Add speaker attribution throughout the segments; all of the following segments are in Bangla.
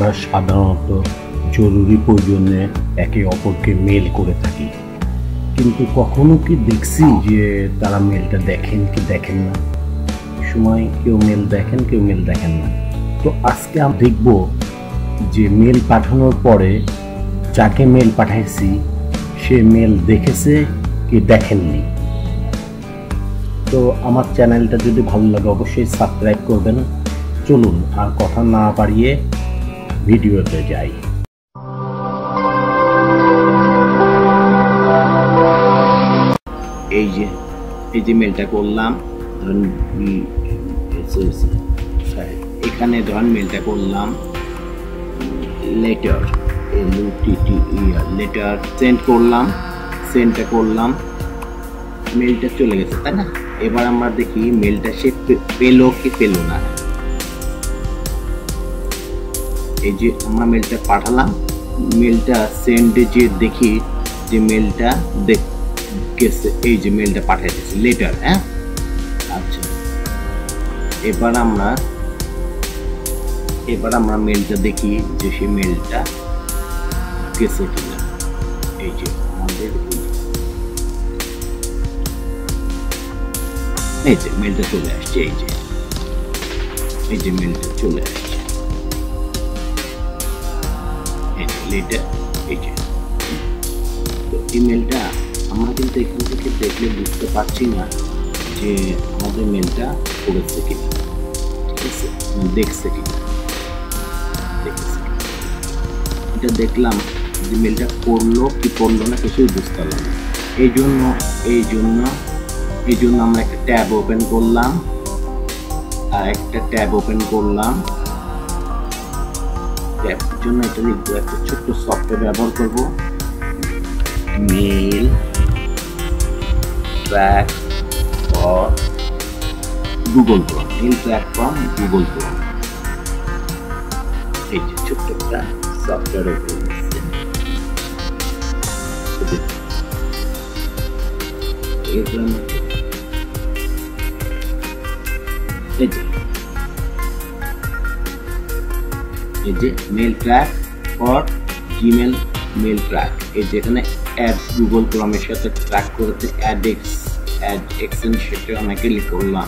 Speaker 1: আমরা সাধারণত জরুরি প্রয়োজনে একে অপরকে মেল করে থাকি, কিন্তু কখনো কি দেখছি যে তারা মেলটা দেখেন কি দেখেন না? সময় কেউ মেল দেখেন, কেউ মেল দেখেন না। তো আজকে আমরা দেখব যে মেল পাঠানোর পরে যাকে মেল পাঠাইছি সে মেল দেখেছে কি দেখেননি। তো আমার চ্যানেলটা যদি ভালো লাগে অবশ্যই সাবস্ক্রাইব করবেন। চলুন আর কথা না বাড়িয়ে ভিডিওতে যাই। এই যে মেলটা করলাম, ধরুন এখানে ধরুন মেলটা করলাম লেটার, লেটার সেন্ডটা করলাম, মেলটা চলে গেছে, তাই না? এবার আমরা দেখি মেলটা সে পেলো কি পেলো না। এই যে আমরা মেলটা পাঠালাম, মেলটা সেন্ডে যে দেখি যে মেলটা গেছে, এই যে মেলটা পাঠিয়ে দিয়েছে লেটার। হ্যাঁ, আচ্ছা, এবার আমরা মেলটা দেখি যে সে মেলটা গেছে কিনা। এই যে আমাদের এই যে মেলটা চলে আসছে, এই যে মেলটা চলে আসছে, এই যে লেটার। এই যে তো এই মেলটা আমরা কিন্তু এখান থেকে দেখলে বুঝতে পারছি না যে আমাদের মেলটা পড়েছে কিনা, ঠিক আছে, দেখছে কিনা। এটা দেখলাম যে মেলটা পড়লো কি পড়লো না কিছুই বুঝতে পারলাম না। এই জন্য আমরা একটা ট্যাব ওপেন করলাম, আর একটা ট্যাব ওপেন করলাম। ট্যাবের জন্য এটা লিখবো, একটা ছোট্ট সফটওয়্যার ব্যবহার করব, mail track for Google Chrome, mail track from Google Chrome. এই যে ছোট্ট একটা সফটওয়্যার ওপেন হচ্ছে, এই যে mail track for Gmail mail track. এই যে এখানে অ্যাড গুগল ক্রোমের সাথে ট্র্যাক করতে অ্যাড এক্সেন, সেটা অনেকে লিখে করলাম।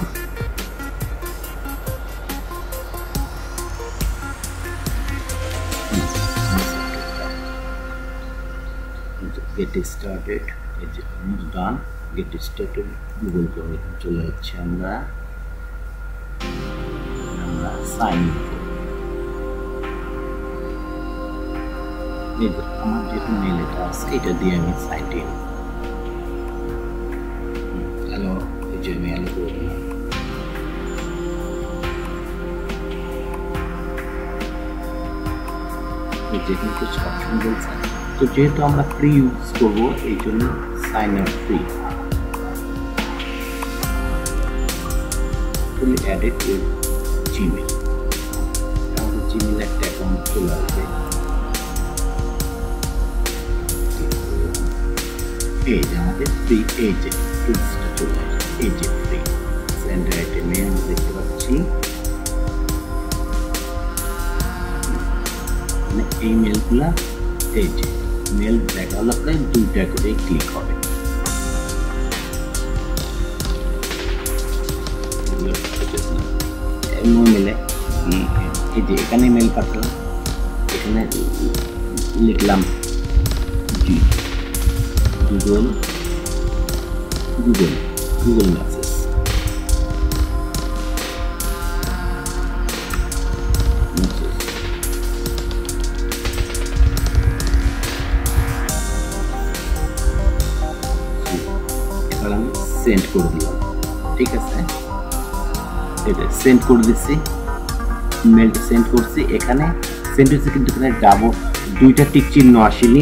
Speaker 1: গেট স্টার্টেড, এই যে almost done. Get started Google Chrome চলে যাচ্ছে। আমরা সাইন ইন করব। এই যে আমার যেহেতু মেল এটা আছে, এটা দিয়ে আমি সাইন ইন। হ্যালো, এই যে আমি হ্যালো করে দিলাম। যেখানে কিছু অপশন বলছে, তো যেহেতু আমরা ফ্রি ইউজ করবো এই জন্য sign up free, fully added with Gmail. আমাদের জিমেল একটা অ্যাকাউন্ট চলে আসবে। এই যে আমাদের ফ্রি, এই যে টুলসটা চলে আসবে, এই যে ফ্রি সেন্ড আইটেমে আমরা দেখতে পাচ্ছি এই মেলগুলা। এই যে মেল দেখা হলো প্রায় 2টা করে ক্লিক হবে। মেলে এই যে এখানে মেল পাঠালাম, এখানে লিখলাম গুগল মেসেজ। এবার আমি সেন্ড করে দিলাম, ঠিক আছে, এটা সেন্ড করে দিচ্ছি, মেলটা সেন্ড করছি। এখানে সেন্ড হচ্ছে, কিন্তু এখানে ডাবল 2টা টিক চিহ্ন আসেনি,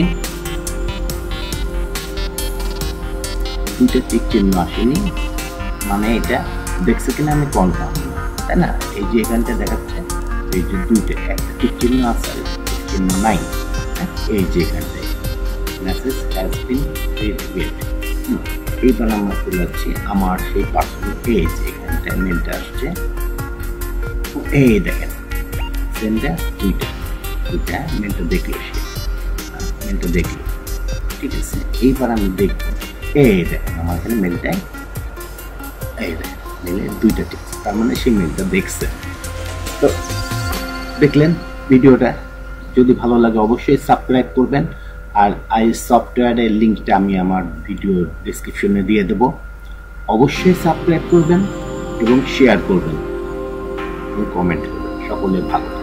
Speaker 1: 2টা টিক চিহ্ন আসেনি, মানে এটা দেখছে কিনা আমি কনফার্ম, তাই না? এই যে এখানটা দেখাচ্ছে, এই যে 2টা, একটা টিক চিহ্ন আছে, টিক চিহ্ন নাই। এই যে এখানটায় মেসেজ হ্যাজ বিন রিড। এইবার আমরা চলে যাচ্ছি আমার সেই পার্সোনাল পেজ। এখানটায় মেলটা আসছে, এই দেখেন সেন্ডার 2টা, দুইটা মেলটা দেখলো, সে মেলটা দেখলো, ঠিক আছে। এইবার আমি দেখবো, এই দেখেন আমার এখানে মেলটাই, এই দেখেন মেলে দুইটা টিকছে, তার মানে সেই মেলটা দেখছে। তো দেখলেন ভিডিওটা, যদি ভালো লাগে অবশ্যই সাবস্ক্রাইব করবেন। আর আই সফটওয়্যারের লিঙ্কটা আমি আমার ভিডিও ডেসক্রিপশনে দিয়ে দেব, অবশ্যই সাবস্ক্রাইব করবেন এবং শেয়ার করবেন এবং কমেন্ট করবেন। সকলে ভালো থাকবেন।